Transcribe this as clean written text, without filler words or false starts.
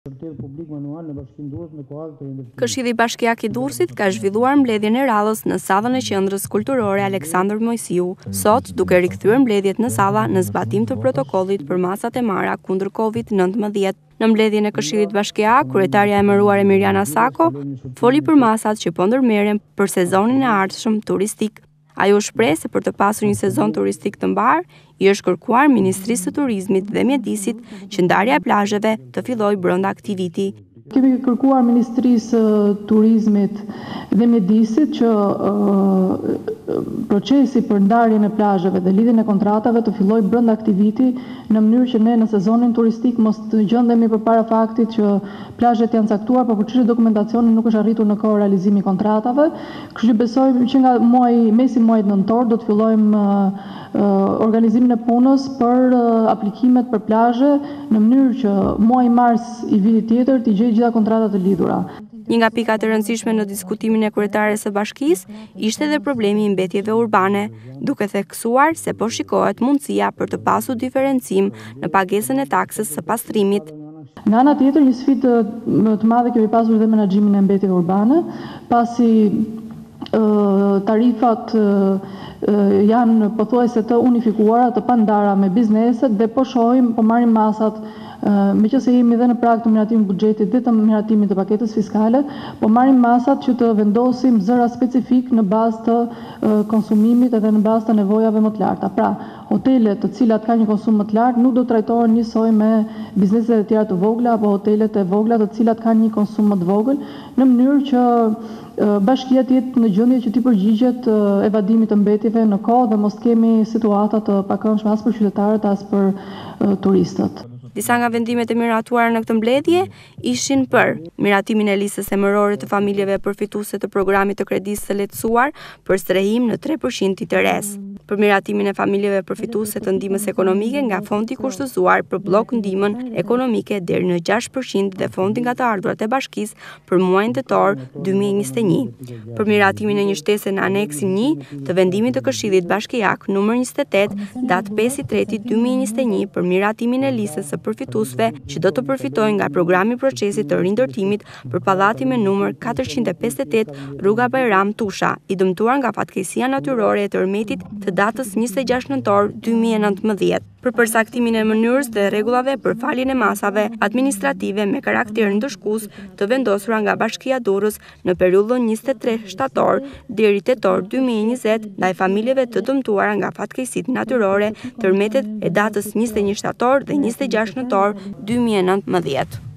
Këshilli Bashkiak i Durrësit ka zhvilluar mbledhjen e rallës në sallën e qendrës kulturore Aleksandër Mojsiu, sot duke rikthyer mbledhjet në salla në zbatim të protokollit për masat e marra kundër Covid-19. Në mbledhjen e Këshillit Bashkiak, kryetarja e emëruar Emiriana Sako foli për masat që po ndërmerren për sezonin e ardhshëm turistik. Ajo shpreh se për të pasur një sezon turistik të mbar, i është kërkuar Ministrisë së Turizmit dhe Mjedisit që ndarja e plazheve të fillojë brenda këtij viti. Kemi kërkuar Ministrisë Turizmit dhe Mjedisit që procesi për ndarjen e plazheve dhe lidhjen e kontratave të fillojë brenda këtij viti në mënyrë që ne në sezonin turistik mos të gjendemi përpara faktit që plazhet janë caktuar, por për çështje dokumentacioni nuk është arritur në kohë realizimi i kontratave. Kështu besojmë që nga mesi muajit nëntor do të fillojmë organizimin e punës për aplikimet për plazhe në mënyrë që muaji mars i vitit tjetër të gjejë gjitha kontratat e lidhura. Një nga pikat e rëndësishme në diskutimin e kryetares së bashkisë ishte edhe problemi i mbetjeve urbane, duke theksuar se po shikohet mundësia për të pasur diferencim në pagesën e taksës së pastrimit. Nga ana tjetër, një sfidë të madhe kemi pasur dhe menaxhimin e mbetjeve urbane, pasi tarifat janë pothuajse të unifikuara, të pandara me bizneset dhe po shohim, po marrim masat meqense jemi dhe në prag të miratimit të buxhetit dhe të miratimit të paketës fiskale, po marrim masat që të vendosim zëra specifik në bazë të konsumimit edhe në bazë të nevojave më të larta. Pra, hotelet të cilat kanë një konsum më të lartë nuk do trajtohen njësoj me bizneset e tjera të vogla apo hotelet e vogla të cilat kanë një konsum më të vogël, në mënyrë që bashkia të jetë në gjendje që të përgjigjet evadimit të mbetjeve në kohë dhe mos kemi situata të pakëndshme as për qytetarët as për turistët. Disa nga vendimet e miratuara në këtë mbledhje ishin për miratimin e listës emërore të familjeve përfituese të programit të kredisë së lehtësuar për strehim në 3% interes, për miratimin e familjeve përfituese të ndihmës ekonomike nga fondi kushtëzuar për blok ndihmën ekonomike deri në 6% dhe fondi nga të ardhurat e bashkisë për muajin tetor 2021, për miratimin e një shtese në aneksin 1 të vendimit të Këshillit Bashkiak numër 28 datë 5/3/2021 për miratimin e listës së përfituesve që do të përfitojnë nga programi procesit të rindërtimit për pallati me numër 458 Rruga Bajram Tusha, i dëmtuar nga fatkeqësia natyrore e tërmetit të datës 26 nëntor 2019, për përsaktimin e mënyrës dhe rregullave për faljen e masave administrative me karakter ndëshkues të vendosura nga Bashkia Durrës në periudhën 23 shtator deri tetor 2020 ndaj familjeve të dëmtuara nga fatkeqësitë natyrore, tërmetet e datës 21 shtator dhe 26 nëntor 2019.